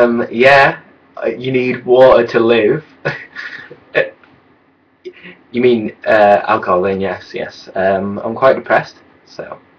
Yeah, you need water to live. You mean alcohol then? Yes, yes. I'm quite depressed, so